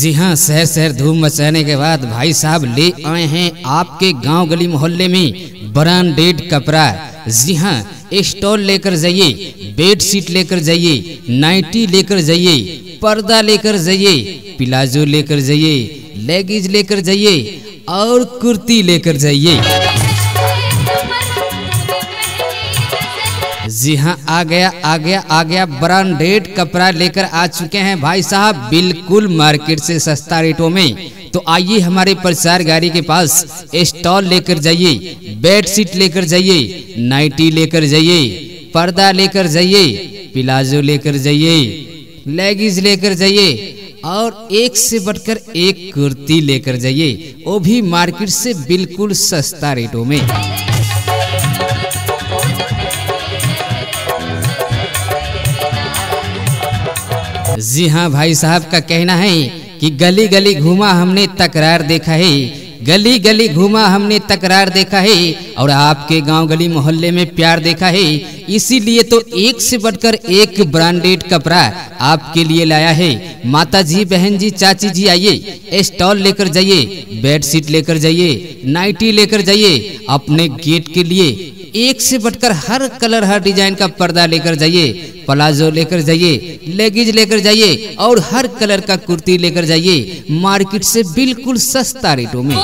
जी हाँ, शहर शहर धूम मचाने के बाद भाई साहब ले आए हैं आपके गांव गली मोहल्ले में ब्रांडेड कपड़ा। जी हाँ, स्टॉल लेकर जाइए, बेड शीट लेकर जाइए, नाइटी लेकर जाइए, पर्दा लेकर जाइए, प्लाजो लेकर जाइए, लेगिज लेकर जाइए और कुर्ती लेकर जाइए। जी हाँ, आ गया ब्रांडेड कपड़ा लेकर आ चुके हैं भाई साहब, बिल्कुल मार्केट से सस्ता रेटों में। तो आइए हमारे प्रचार गाड़ी के पास, स्टॉल लेकर जाइए, बेड शीट लेकर जाइए, नाइटी लेकर जाइए, पर्दा लेकर जाइए, प्लाजो लेकर जाइए, लेगिज लेकर जाइए और एक से बढ़कर एक कुर्ती लेकर जाइए, वो भी मार्केट से बिल्कुल सस्ता रेटों में। जी हाँ, भाई साहब का कहना है कि गली गली घूमा हमने तकरार देखा है, गली गली घूमा हमने तकरार देखा है और आपके गांव गली मोहल्ले में प्यार देखा है। इसीलिए तो एक से बढ़कर एक ब्रांडेड कपड़ा आपके लिए लाया है। माता जी, बहन जी, चाची जी, आइए, स्टॉल लेकर जाइए, बेड शीट लेकर जाइए, नाइटी लेकर जाइए, अपने गेट के लिए एक से बढ़कर हर कलर हर डिजाइन का पर्दा लेकर जाइए, प्लाजो लेकर जाइए, लेगिज लेकर जाइए और हर कलर का कुर्ती लेकर जाइए, मार्केट से बिल्कुल सस्ता रेटों में।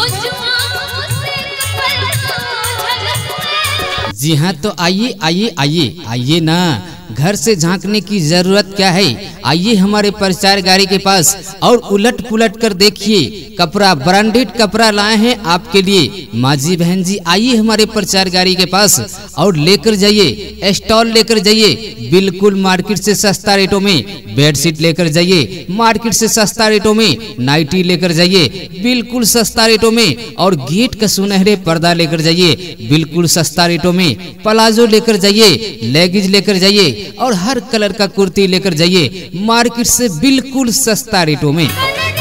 जी हाँ, तो आइए ना, घर से झांकने की जरूरत क्या है। आइए हमारे प्रचार गाड़ी के पास और उलट पुलट कर देखिए, कपड़ा ब्रांडेड कपड़ा लाए हैं आपके लिए। माँ जी, बहन जी, आइए हमारे प्रचार गाड़ी के पास और लेकर जाइए, स्टॉल लेकर जाइए, बिल्कुल मार्केट से सस्ता रेटों में। बेड शीट लेकर जाइए, मार्केट से सस्ता रेटों में। नाइटी लेकर जाइए, बिल्कुल सस्ता रेटों में। और गेट का सुनहरे पर्दा लेकर जाइए, बिल्कुल सस्ता रेटों में। प्लाजो लेकर जाइए, लेगिज लेकर जाइए और हर कलर का कुर्ती लेकर जाइए, मार्केट से बिल्कुल सस्ता रेटों में।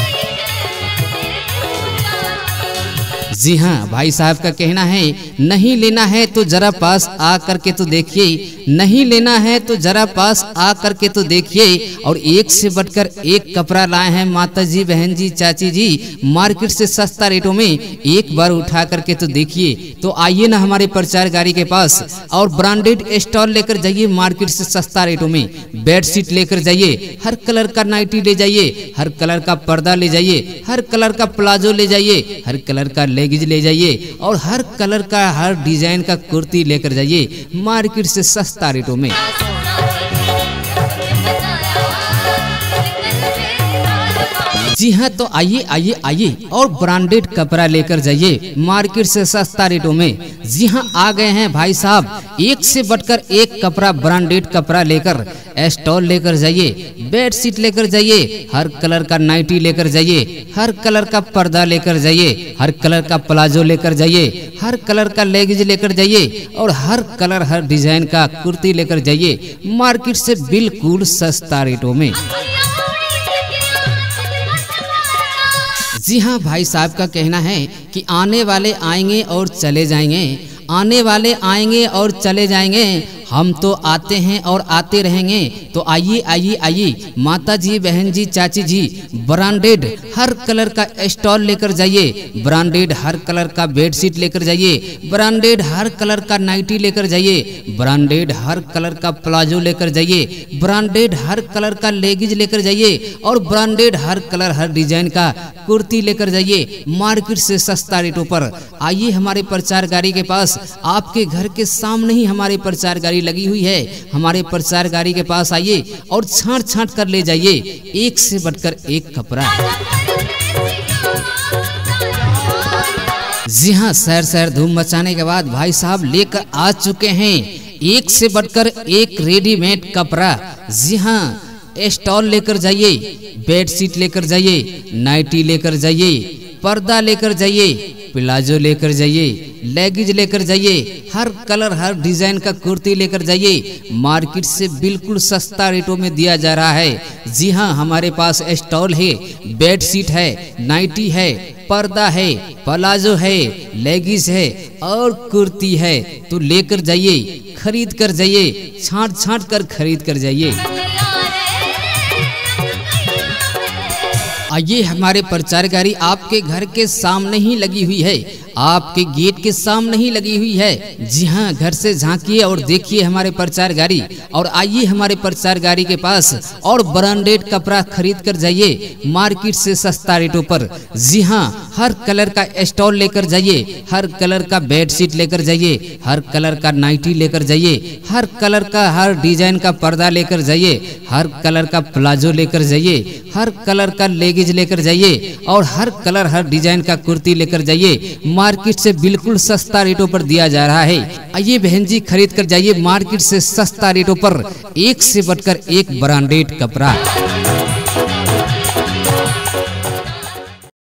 जी हाँ, भाई साहब का कहना है, नहीं लेना है तो जरा पास आ करके तो देखिए, नहीं लेना है तो जरा पास आ करके तो देखिए। और एक से बढ़कर एक कपड़ा लाए हैं माता जी, बहन जी, चाची जी, मार्केट से सस्ता रेटों में। एक बार उठा करके तो देखिए। तो आइए ना हमारे प्रचार गाड़ी के पास और ब्रांडेड स्टॉल लेकर जाइए, मार्केट से सस्ता रेटों में। बेड शीट लेकर जाइए, हर कलर का नाइटी ले जाइए, हर कलर का पर्दा ले जाइए, हर कलर का प्लाजो ले जाइए, हर कलर का लेगिज ले जाइए और हर कलर का हर डिजाइन का कुर्ती लेकर जाइए, मार्केट से सस्ता रेटों में। जी हाँ, तो आइए और ब्रांडेड कपड़ा लेकर जाइए, मार्केट से सस्ता रेटों में। जी हाँ, आ गए हैं भाई साहब, एक से बढ़कर एक कपड़ा ब्रांडेड कपड़ा लेकर। स्टॉल लेकर जाइए, बेड शीट लेकर जाइए, हर कलर का नाइटी लेकर जाइए, हर कलर का पर्दा लेकर जाइए, हर कलर का प्लाजो लेकर जाइए, हर कलर का लेगिज लेकर जाइए और हर कलर हर डिजाइन का कुर्ती लेकर जाइए, मार्केट से बिल्कुल सस्ता रेटों में। जी हाँ, भाई साहब का कहना है कि आने वाले आएंगे और चले जाएंगे, आने वाले आएंगे और चले जाएंगे, हम तो आते हैं और आते रहेंगे। तो आइए माता जी, बहन जी, चाची जी, ब्रांडेड हर कलर का स्टॉल लेकर जाइए, ब्रांडेड हर कलर का बेड शीट लेकर जाइए, ब्रांडेड हर कलर का नाइटी लेकर जाइए, ब्रांडेड हर कलर का प्लाजो लेकर जाइए, ब्रांडेड हर कलर का लेगिज लेकर जाइए और ब्रांडेड हर कलर हर डिजाइन का कुर्ती लेकर जाइए, मार्केट से सस्ता रेटों पर। आइए हमारे प्रचार गाड़ी के पास, आपके घर के सामने ही हमारे प्रचार गाड़ी लगी हुई है। हमारे प्रचार गाड़ी के पास आइए और छांट कर ले जाइए, एक से बढ़कर एक कपड़ा। जी हाँ, शहर शहर धूम मचाने के बाद भाई साहब लेकर आ चुके हैं एक से बढ़कर एक रेडीमेड कपड़ा। जी हाँ, स्टॉल लेकर जाइए, बेड शीट लेकर जाइए, नाइटी लेकर जाइए, पर्दा लेकर जाइए, प्लाजो लेकर जाइए, लेगिज लेकर जाइए, हर कलर हर डिजाइन का कुर्ती लेकर जाइए, मार्केट से बिल्कुल सस्ता रेटों में दिया जा रहा है। जी हाँ, हमारे पास स्टॉल है, बेड शीट है, नाइटी है, पर्दा है, प्लाजो है, लेगिज है और कुर्ती है। तो लेकर जाइए, खरीद कर जाइए, छांट कर खरीद कर जाइए। ये हमारे प्रचार गाड़ी आपके घर के सामने ही लगी हुई है, आपके गेट के सामने ही लगी हुई है। जी हाँ, घर से झांकिए और देखिए हमारे प्रचार गाड़ी, और आइए हमारे प्रचार गाड़ी के पास और ब्रांडेड कपड़ा खरीद कर जाइए मार्केट से सस्ता रेटों पर। जी हाँ, हर कलर का स्टॉल लेकर जाइए, हर कलर का बेडशीट लेकर जाइए, हर कलर का नाइटी लेकर जाइए, हर कलर का हर डिजाइन का पर्दा लेकर जाइए, हर कलर का प्लाजो लेकर जाइए, हर कलर का लेगिज लेकर जाइए, और हर कलर हर डिजाइन का कुर्ती लेकर जाइए। मार्केट से बिल्कुल सस्ता रेटों पर दिया जा रहा है। आइए बहन जी, खरीद कर जाइए मार्केट से सस्ता रेटों पर, एक से बढ़कर एक ब्रांडेड कपड़ा।